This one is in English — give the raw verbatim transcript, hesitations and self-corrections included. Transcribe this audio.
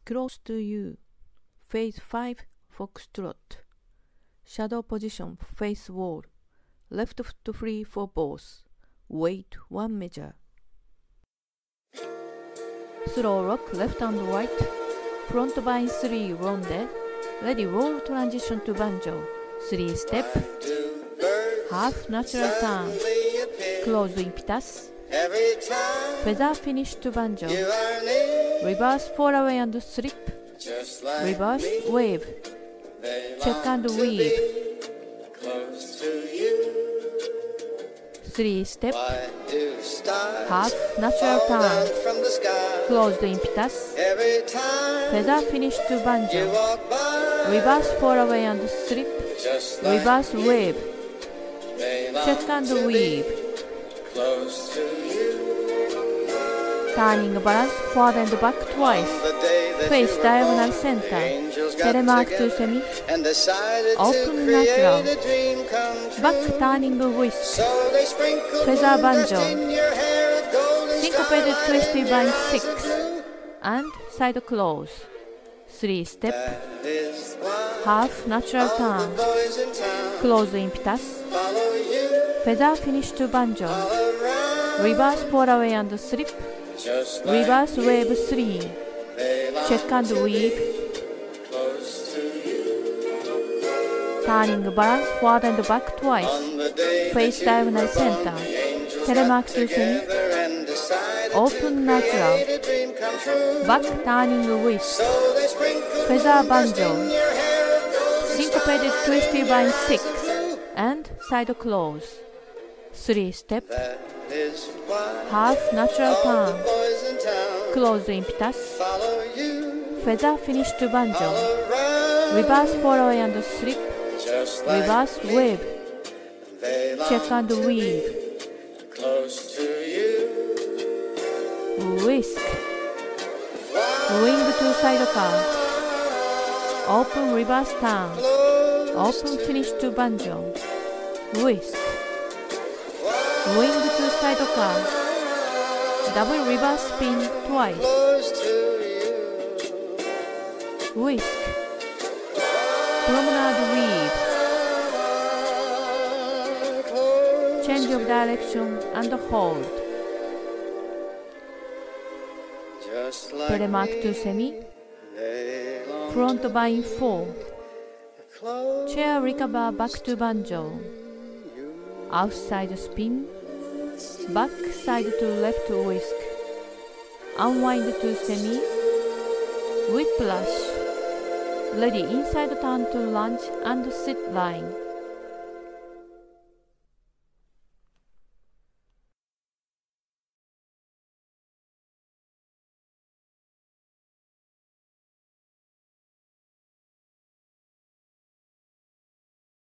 Close to you. Phase five, Foxtrot. Shadow position, face wall. Left foot free for both. Weight one measure. Slow rock, left and right. Front bind three ronde. Ready roll transition to banjo. Three step. Half natural turn. Closed impetus. Feather finish to banjo. Reverse fall away and slip. Reverse wave. Check and weave. Three step. Half natural turn. Closed impetus. Feather finish to banjo. Reverse fall away and slip. Reverse wave. Check and weave. Turning balance forward and back twice. Face diagonal center. Telemark to semi. Open natural. Back turning whisk. Feather banjo. Syncopated twisty bind six. And side close. Three step. Half natural turn. Close impetus. Feather finish to banjo. Reverse fall away and slip. Reverse wave three. Check and weave. Turning balance forward and back twice. Face diagonal center. Telemark to semi. Open natural. Back turning whisk. Feather banjo. Syncopated twisty bind six. And side close. Three step. Half natural turn. Close impetus. Feather finish to banjo. Reverse fall away and slip. Reverse wave. Check and weave. Whisk. Wing to sidecar. Open reverse turn. Open finish to banjo. Whisk. Wing to sidecar. Double reverse spin twice. Whisk. Promenade weave. Change of direction and hold. Telemark to semi. Front bind four. Chair recover back to banjo. Outside spin. Back side to left whisk. Unwind to semi. Whiplash. Ready inside turn to lunge and sit line.